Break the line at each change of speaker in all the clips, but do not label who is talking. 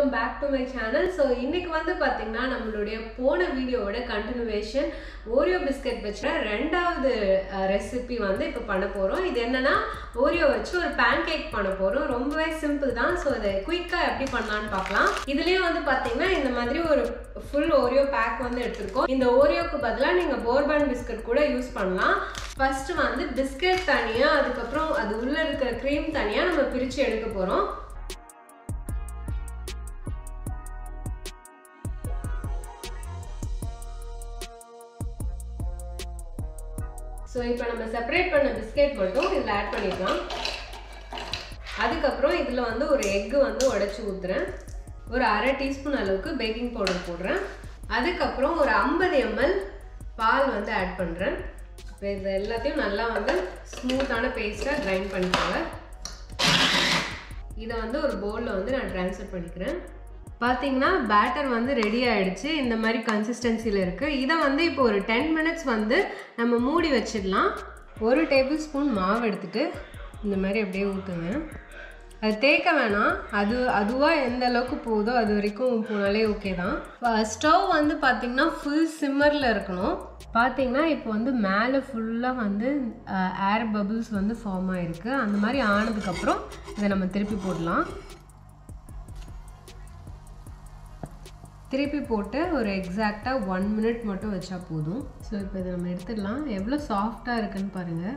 welcome back to my channel. So இன்னைக்கு வந்து பாத்தீங்கன்னா நம்மளுடைய போன வீடியோவோட கண்டினியூவேஷன் ஓரியோ பிஸ்கட் வச்ச ரெண்டாவது ரெசிபி வந்து இப்போ பண்ண போறோம். இது என்னன்னா ஓரியோ வச்சு ஒரு pancake பண்ண போறோம். ரொம்பவே சிம்பிள் தான். சோ அதை குயிக்கா எப்படி பண்ணலாம்னு பார்க்கலாம். இதுலயே வந்து பாத்தீங்கன்னா இந்த மாதிரி ஒரு full ஓரியோ பேக் வந்து எடுத்துக்கோம். இந்த ஓரியோக்கு பதிலா நீங்க போர்பன் பிஸ்கட் கூட யூஸ் பண்ணலாம். ஃபர்ஸ்ட் வந்து பிஸ்கட் தனியா அதுக்கு அப்புறம் அது உள்ள இருக்கிற cream தனியா நம்ம பிரிச்சு எடுக்க போறோம். So இப்போ நம்ம செப்பரேட் பண்ண பிஸ்கட் மட்டும் இதுல ஆட் பண்ணிக்கலாம். அதுக்கு அப்புறம் இதுல வந்து ஒரு எக் வந்து உடைச்சு ஊத்துறேன். ஒரு 1/2 டீஸ்பூன் அளவுக்கு பேக்கிங் பவுடர் போடுறேன். அதுக்கு அப்புறம் ஒரு 50 ml பால் வந்து ஆட் பண்றேன். இப்போ இது எல்லாத்தையும் நல்லா வந்து ஸ்மூத்தான பேஸ்டா கிரைண்ட் பண்ணிக்கோங்க. இத வந்து ஒரு பவுல்ல வந்து நான் ட்ரான்ஸ்ஃபர் பண்ணிக்கிறேன். பாத்தீங்கன்னா பேட்டர் வந்து ரெடி ஆயிடுச்சு. இந்த மாதிரி கன்சிஸ்டன்சில இருக்கு. இத வந்து இப்போ ஒரு 10 minutes வந்து நம்ம மூடி வச்சிடலாம். 1 டேபிள்ஸ்பூன் மாவு எடுத்துட்டு இந்த மாதிரி அப்படியே ஊத்துங்க. அது தேக்க வேணாம். அதுவா எந்த அளவுக்கு போகுதோ அது வரைக்கும் போனாலே ஓகே தான். ஸ்டவ் வந்து பாத்தீங்கன்னா ஃபுல் சிம்மர்ல இருக்கணும். பாத்தீங்கன்னா இப்போ வந்து மேலே ஃபுல்லா வந்து ஏர் பபிள்ஸ் வந்து ஃபார்ம் ஆயிருக்கு. அந்த மாதிரி ஆனதுக்கு அப்புறம் இதை நம்ம திருப்பி போடலாம். திருப்பி போட்டு ஒரு எக்ஸாக்டா 1 minute மட்டும் வச்சா போதும். ஸோ இப்போ இதை நம்ம எடுத்துடலாம். எவ்வளோ சாஃப்டாக இருக்குன்னு பாருங்க.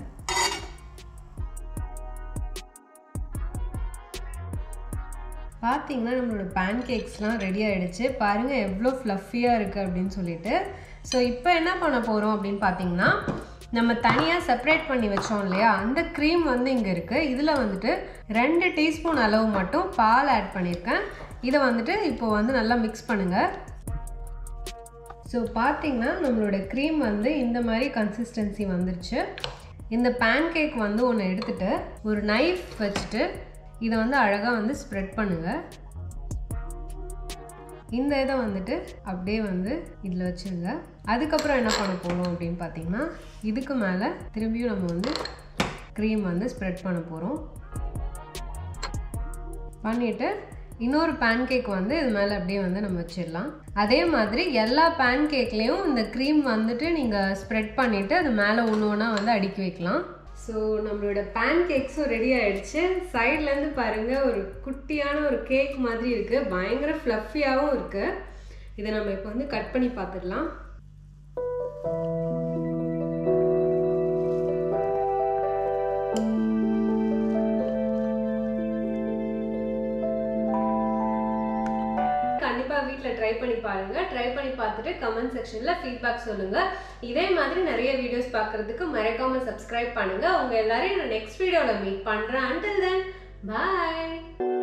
பார்த்தீங்கன்னா நம்மளோட பேன்கேக்ஸ்லாம் ரெடி ஆகிடுச்சு. பாருங்கள் எவ்வளோ ஃப்ளஃபியாக இருக்குது அப்படின்னு சொல்லிட்டு. ஸோ இப்போ என்ன பண்ண போகிறோம் அப்படின்னு பார்த்தீங்கன்னா நம்ம தனியாக செப்பரேட் பண்ணி வச்சோம் இல்லையா, அந்த க்ரீம் வந்து இங்கே இருக்குது. இதில் வந்துட்டு 2 டீஸ்பூன் அளவு மட்டும் பால் ஆட் பண்ணியிருக்கேன். இதை வந்துட்டு இப்போ வந்து நல்லா மிக்ஸ் பண்ணுங்கள். ஸோ பார்த்தீங்கன்னா நம்மளோட க்ரீம் வந்து இந்த மாதிரி கன்சிஸ்டன்சி வந்துருச்சு. இந்த பேன்கேக் வந்து ஒன்று எடுத்துகிட்டு ஒரு நைஃப் வச்சுட்டு இதை வந்து அழகாக வந்து ஸ்ப்ரெட் பண்ணுங்கள். இந்த இதை வந்துட்டு அப்படியே வந்து இதில் வச்சுருங்க. அதுக்கப்புறம் என்ன பண்ண போகிறோம் அப்படின்னு பார்த்தீங்கன்னா இதுக்கு மேலே திரும்பியும் நம்ம வந்து க்ரீம் வந்து ஸ்ப்ரெட் பண்ண போகிறோம். பண்ணிவிட்டு இன்னொரு பேன்கேக் வந்து இது மேலே அப்படியே வந்து நம்ம வச்சிடலாம். அதே மாதிரி எல்லா பேன்கேக்லேயும் இந்த க்ரீம் வந்துட்டு நீங்கள் ஸ்ப்ரெட் பண்ணிவிட்டு அது மேலே ஒன்று ஒன்றா வந்து அடுக்கி வைக்கலாம். ஸோ நம்மளோட பேன்கேக்ஸும் ரெடி ஆகிடுச்சு. சைட்லேருந்து பாருங்கள் ஒரு குட்டியான ஒரு கேக் மாதிரி இருக்குது. பயங்கர ஃப்ளஃபியாகவும் இருக்குது. இதை நம்ம இப்போ வந்து கட் பண்ணி பார்த்துடலாம். வீட்டில் ட்ரை பண்ணி பாருங்க. ட்ரை பண்ணி பார்த்துட்டு கமெண்ட் செக்ஷன்ல ஃபீட்பேக் சொல்லுங்க. இதே மாதிரி நிறைய வீடியோஸ் பார்க்கறதுக்கு மறக்காம சப்ஸ்கிரைப் பண்ணுங்க. உங்க எல்லாரையும் நான் நெக்ஸ்ட் வீடியோல மீட் பண்றேன். Until then, bye.